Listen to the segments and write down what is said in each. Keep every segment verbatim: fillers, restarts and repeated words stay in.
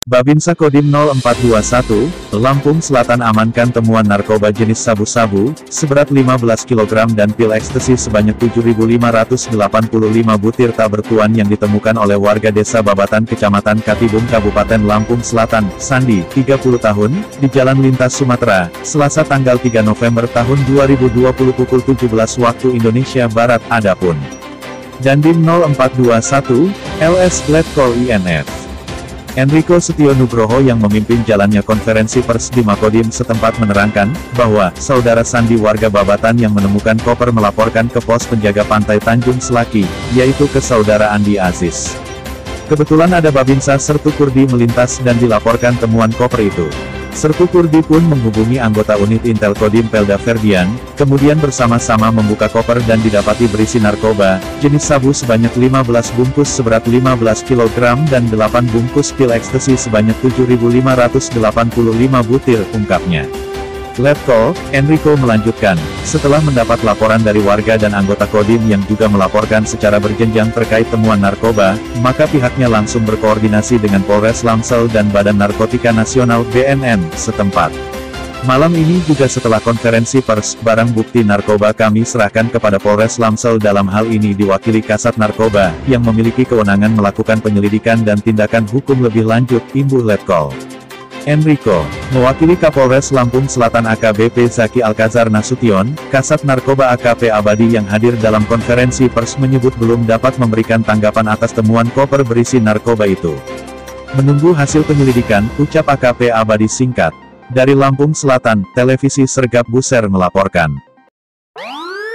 Babinsa Kodim nol empat dua satu, Lampung Selatan amankan temuan narkoba jenis sabu-sabu, seberat lima belas kilogram dan pil ekstasi sebanyak tujuh ribu lima ratus delapan puluh lima butir tak bertuan yang ditemukan oleh warga desa Babatan Kecamatan Katibung Kabupaten Lampung Selatan, Sandi, tiga puluh tahun, di Jalan Lintas Sumatera, Selasa tanggal tiga November tahun dua ribu dua puluh pukul tujuh belas waktu Indonesia Barat. Adapun Dandim nol empat dua satu, L S Letkol I N F Enrico Setio Nugroho yang memimpin jalannya konferensi pers di Makodim setempat menerangkan, bahwa, saudara Sandi warga Babatan yang menemukan koper melaporkan ke pos penjaga pantai Tanjung Selaki, yaitu ke saudara Andi Aziz. Kebetulan ada Babinsa Sertu Kurdi melintas dan dilaporkan temuan koper itu. Sertu Kurdi pun menghubungi anggota unit Intel Kodim Pelda Ferdian, kemudian bersama-sama membuka koper dan didapati berisi narkoba, jenis sabu sebanyak lima belas bungkus seberat lima belas kilogram dan delapan bungkus pil ekstasi sebanyak tujuh ribu lima ratus delapan puluh lima butir, ungkapnya. Letkol, Enrico melanjutkan, setelah mendapat laporan dari warga dan anggota Kodim yang juga melaporkan secara berjenjang terkait temuan narkoba, maka pihaknya langsung berkoordinasi dengan Polres Lamsel dan Badan Narkotika Nasional B N N setempat. Malam ini juga setelah konferensi pers, barang bukti narkoba kami serahkan kepada Polres Lamsel, dalam hal ini diwakili Kasat Narkoba, yang memiliki kewenangan melakukan penyelidikan dan tindakan hukum lebih lanjut, imbuh Letkol. Enrico, mewakili Kapolres Lampung Selatan A K B P Zaki Alkazar Nasution, Kasat Narkoba A K P Abadi yang hadir dalam konferensi pers menyebut belum dapat memberikan tanggapan atas temuan koper berisi narkoba itu. Menunggu hasil penyelidikan, ucap A K P Abadi singkat. Dari Lampung Selatan, Televisi Sergap Buser melaporkan.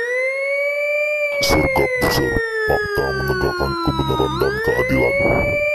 Sergap Buser, fakta menegakkan kebenaran dan keadilan.